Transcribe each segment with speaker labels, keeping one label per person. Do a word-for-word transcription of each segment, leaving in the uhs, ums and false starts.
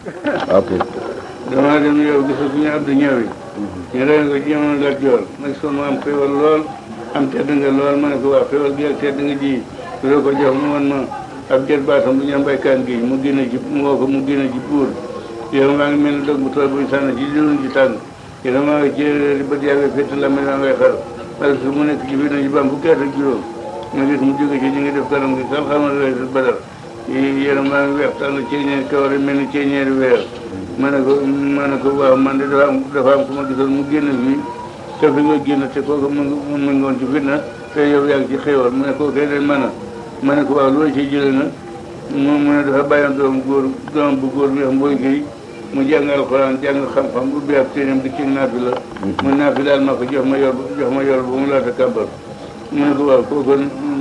Speaker 1: ok.
Speaker 2: damaa dem yow gis bu ñu Abdou ñëwee. ñu rey ko jamono Lat Joor nag soo ma am xéwal lool am tedd nga lool ma ne ko waa xéwal gi ak tedd nga ji loo ko jox mu man ma ab jët baatam bu ñu am baykaan gi mu génne ci mu woo ko mu génne ci buur yow maa ngi mel ni dog bu tool bu ñu sànni ci diwlin ci tàng yow maa ngi ci bët yaa ngi fett la mel maa ngay xar parce que mu nekk ci biir nañu bam fukki at ak juróom nga gis mu jóge ci ñu ngi def kanam gi xam xamal lay badal yéen maa ngi weex tànn ceeñeer kawar yi mel ni ceeñeeri weer ma ne ko ma ne ko waaw man de dafa am dafa am ku ma gisoon mu génn fii te fi nga génn te kooku mu ngi mu ngi woon ci fitna te yow yaa ngi ci xéewal mu ne kooku day mën a ma ne ko waaw loolu ci jëlee na mu mu ne dafa bàyyoon doom góor doom bu góor bi wax mbooy gi mu jàng alxuraan jàng xam-xam bu bi ab téeram di ci naafi la mu naafi daal ma ko jox ma yor jox ma yor ba mu laata kàmbar mu ne ko waaw kooku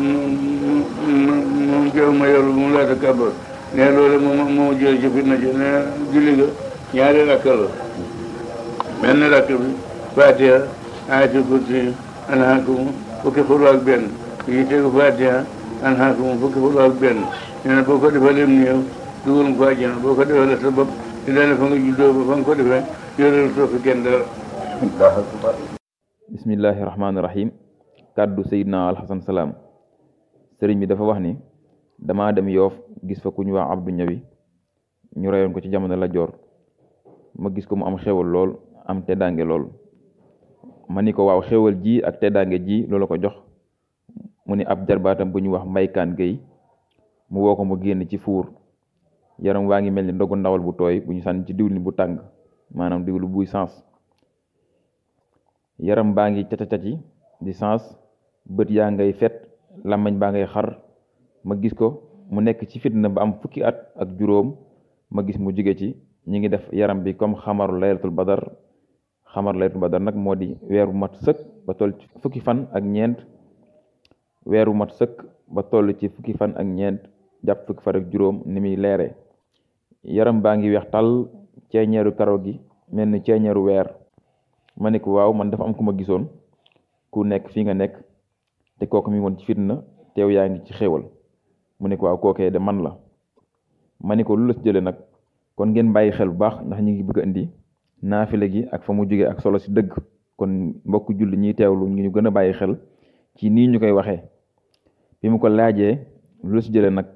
Speaker 2: mu jox ma yor ba mu laata kàmbar ne loolu moom moo jëlee ci fitna ji ne julli ga ñaari rakk la benn rakk bi Fatiha ayatul kursi anhaakum fukki xul ak benn yi tegu Fatiha anhaakum fukki xul ak benn nee na boo ko defee lim néew dugal nga ko àjjana boo ko defee la sa bopp di daane fa nga juddoo ba fa nga ko defee yorelu soo fi kenn dara.
Speaker 1: bismillahi rahmaani rahim. kàddu Seydina Alxasan Salaam. sëriñ bi dafa wax ni damaa dem Yoof gis fa ku ñu wax Abdou Ñawi ñu reyoon ko ci jamono Lat Joor ma gis ko mu am xewal lool am teddaange lool ma ni ko waaw xewal ji ak teddaange ji loolu ko jox mu ni ab jarbaatam bu ñu wax Mbaykaan Géy mu woo ko mu génn ci fuur yaram waa ngi mel ni ndogu ndawal bu tooy bu ñu sànni ci diwlin bu tàng maanaam diwlu buy sens yaram baa ngi caca-caci di sens bët yaa ngay fet làmmañ baa ngay xar ma gis ko mu nekk ci fitna ba am fukki at ak juróom ma gis mu jóge ci ñi ngi def yaram bi comme xamaru laylatul badar xamaru laylatul badar nag moo di weer wu mat sëkk ba toll ci fukki fan ak ñeent weer wu mat sëkk ba toll ci fukki fan ak ñeent jàpp fukki fan ak juróom ni muy leere yaram baa ngi weex tàll ceeñeeru karaw gi mel ni ceeñeeru weer ma ne ko waaw man dafa am ku ma gisoon ku nekk fii nga nekk te kooku mi woon ci fitna teew yaa ngi ci xéewal mu ne ko waaw kookee de man la ma ne ko lu la si jële nag kon ngeen bàyyi xel bu baax ndax ñu ngi bëgg a indi naafile gi ak fa mu jógee ak solo si dëgg kon mbokk julli ñuy teewlu ñu gën a bàyyi xel ci nii ñu koy waxee bi mu ko laajee lu la si jële nag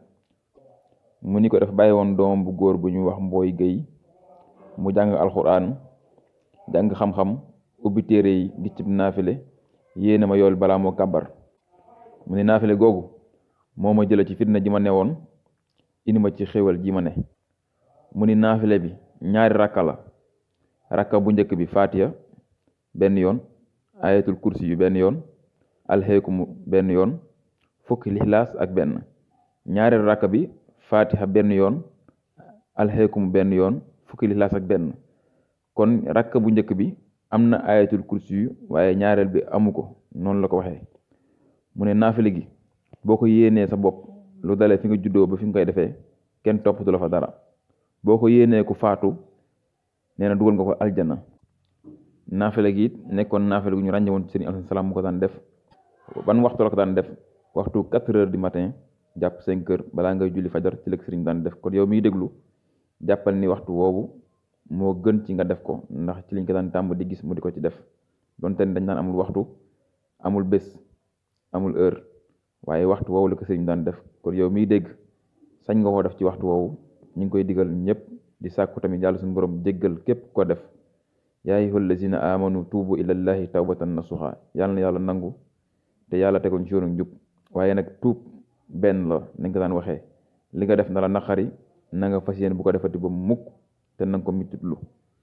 Speaker 1: mu ni ko dafa bàyyi woon doom bu góor bu ñu wax Mbooy Géy mu jàng alxuraan jàng xam-xam ubbi téere yi di ci naafile yéena ma yool balaa moo kàbbar mu ne naafile googu moo ma jële ci fitna ji ma ne woon indi ma ci xéwal ji ma ne mu ni naafile bi ñaari rakka la rakka bu njëkk bi Fatiha benn yoon ayatul kursi yu benn yoon alxeekumu benn yoon fukki lixlaas ak benn ñaari rakka bi Fatiha benn yoon alxeekumu benn yoon fukki lixlaas ak benn kon rakka bu njëkk bi am na ayatul kursi yu waaye ñaareel bi amu ko noonu la ko waxee mu ne naafile gi boo ko yéenee sa bopp lu dalee fi nga juddoo ba fi nga koy defee kenn toppatu la fa dara boo ko yéenee ku faatu nee na dugal nga ko aljana naafile gi it nekkoon naafile gu ñu ràññe woon ci Sëriñ Alxasan Salaam mu ko daan def ban waxtu la ko daan def waxtu quatre heures du matin jàpp cinq heures balaa ngay julli fajar ci la sëriñ daan def kon yow miy déglu jàppal ni waxtu woowu moo gën ci nga def ko ndax ci liñ ko daan tàmb di gis mu di ko ci def donte ni dañ daan amul waxtu amul bés amul heure waaye waxtu woowu la ko sëriñ daan def kon yow miy dégg sañ nga koo def ci waxtu woowu ñu ngi koy digal ñëpp di sàkku tamit yàlla suñu borom jéggal képp ko def yaa ayyuhal lazina amanu tuubu ilallahi tawbatan nasuha yàlla na yàlla nangu te yàlla tegoon ci yoonu njub waaye nag tuub benn la nañ ko daan waxee li nga def na la naqari na nga fas yéene bu ko defati ba mukk te na nga ko mittitlu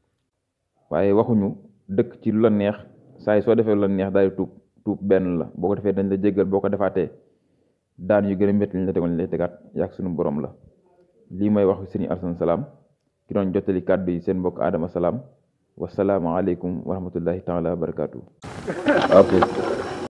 Speaker 1: waaye waxuñu dëkk ci lu la neex saa yi soo defee lu la neex daal di tuub tuub benn la boo ko defee dañ la jéggal boo ko defaatee daan yu gën a métti lañ la tegoon lañ lay tegaat yàgg suñu borom la lii may wax Sëriñ Alxasan Salaam ki doon jottali kàddu yi seen mbokk Adama Salaam wasalaamu aleykum wa rahmatullahi taala wa barakaatu.
Speaker 3: ok.